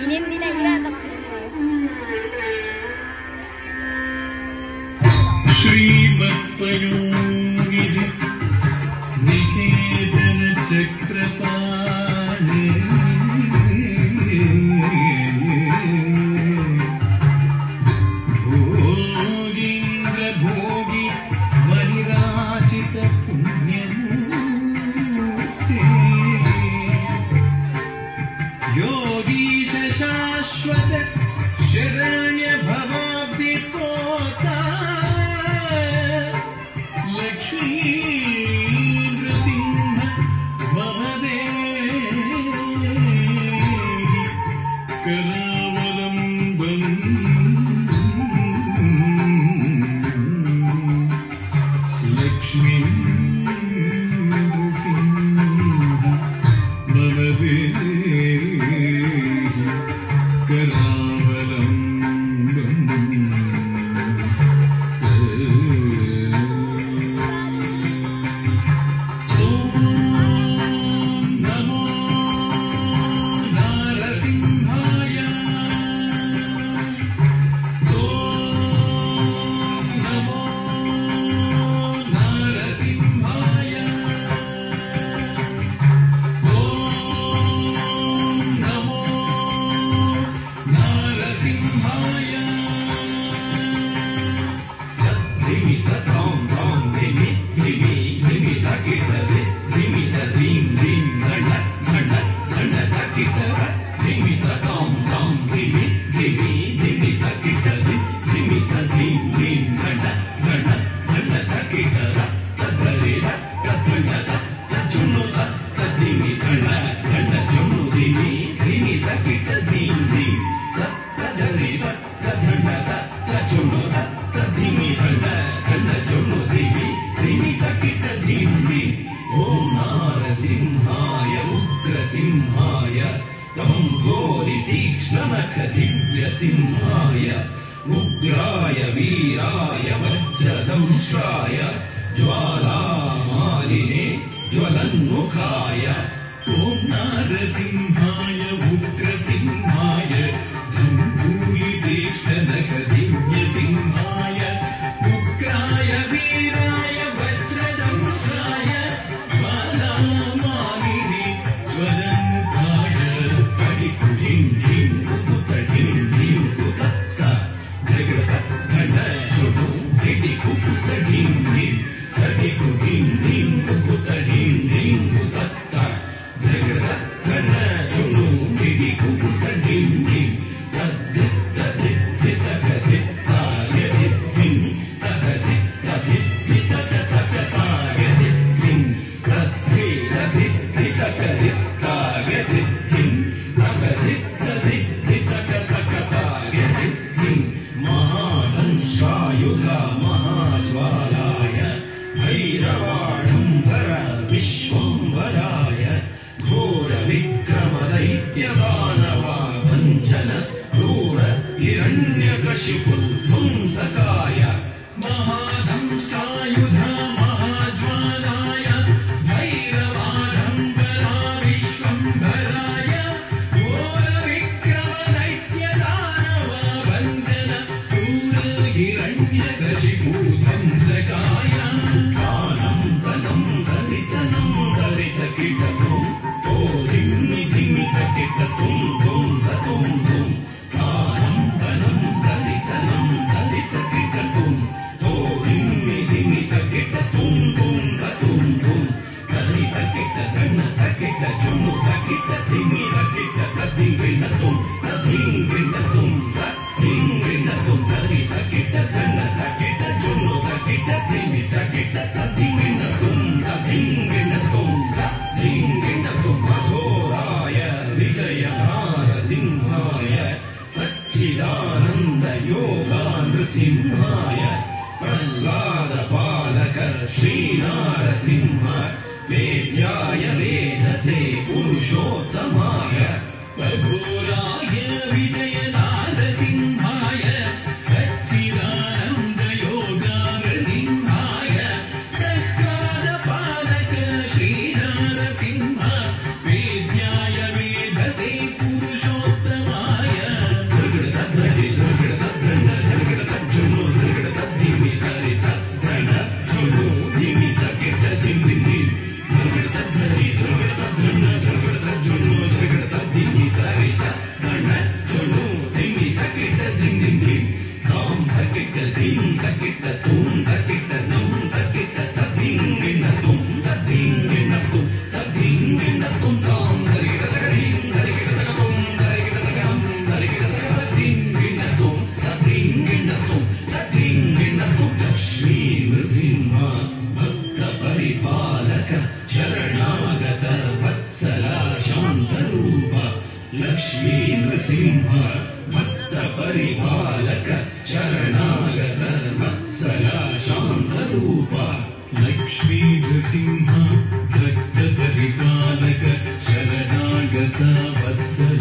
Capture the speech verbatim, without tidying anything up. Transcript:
ಹಿಂದಿನ ದಿನ ಇಲ್ಲ ಅಂತ ಶ್ರೀಮತ್ಪಯೋಗಿನಿ ನಿಕೇತನ ಚಕ್ರಪಾಣಿ ಭೋಗೀಂದ್ರ ಭೋಗಿ ಮಣಿರಾಚಿತ ಪುಣ್ಯಮೂರ್ತಿ ಯೋಗೀಶ ಶಾಶ್ವತ ಶರಣ್ಯ ಭವಾಬ್ಧಿ ತೋತ ಲಕ್ಷ್ಮೀ ನೃಸಿಂಹ ಮಹದೇವಿ ಕರಾವಲಂಬಂ ಲಕ್ಷ್ಮೀ ನೃಸಿಂಹ ಮಹದೇವಿ ಕರಾವಲಂಬಂ सिंहाय उग्राय वीराय वज्रदंष्ट्राय ज्वालामालिने ज्वलन्मुखाय ॐ नारसिंहाय उग्रसिंहाय धूलितीक्ष्णनखदिव्यसिंहाय उग्राय वीराय वज्रदंष्ट्राय ज्वालामालिने ज्वलन्मुखाय कटिकुटिं धिं कुकुतटिं धिं कुतत्त जगतत् घट जुडु धिटि कुकुतटिं धिं कटिकुटिं धिं कुकुतटिं धिं कुतत्त जगतत् घट जुडु धिटि कुकुतटिं धिं तद्धित् तद्धित् धितकधित् तायधित् धिं तकधित् तधित् धितकतकतायधित् धिं तद्धि तधित् धितकधित् तायधित् धिं तकधित् तधित् धितकतकतायधित् धिं महादंष्ट्रायुध महाज्वालाय भैरवाडम्बर विश्वम्भराय घोरविक्रमदैत्यदानवा भञ्जन क्रूर हिरण्यकशिपुध्वंसकाय महादंष्ट्रायुध महाज्वालाय भैरवाडम्बरा विश्वम्भराय घोरविक्रमदैत्यदानवा भञ्जन क्रूर हिरण्यकशिपुध्वंसकाय कालं तनं हरितनं हरितकिटकं ओधिं धिमितकिटकं धुं धतुं धुं कालं तनं हरितनं हरितकिटकं ओधिं धिमितकिटकं धुं धतुं धुं हरितकिटगणतकिट जुनुतकिट धिमितकिट तद्धिङ्गिणतुं तद्धिङ्गिणतुं तद्धिङ्गिणतुं हरितकिटगणतकिट जुनुतकिट धिमितकिट तद्धिङ्गिणतुं तद्धिङ्गिणतुं तद्धिङ्गिणतुं अघोराय विजयनारसिंहाय सच्चिदानन्द योगानृसिंहाय प्रह्लादपालक श्रीनारसिंह वेद्याय वेधसे पुरुषोत्तमाय अघोराय विजयनारसिंहाय सच्चिदानन्द योगानृसिंहाय प्रह्लादपालक श्रीनारसिंह वेद्याय वेधसे पुरुषोत्तमाय ನೃಸಿಂಹ ಭಕ್ತ ಪರಿಪಾಲಕ ಶರಣಾಗತ ವತ್ಸಲ ಶಾಂತರೂಪ ಲಕ್ಷ್ಮೀ ನೃಸಿಂಹ ಭಕ್ತ ಪರಿಪಾಲಕ ಶರಣಾಗತ ವತ್ಸಲ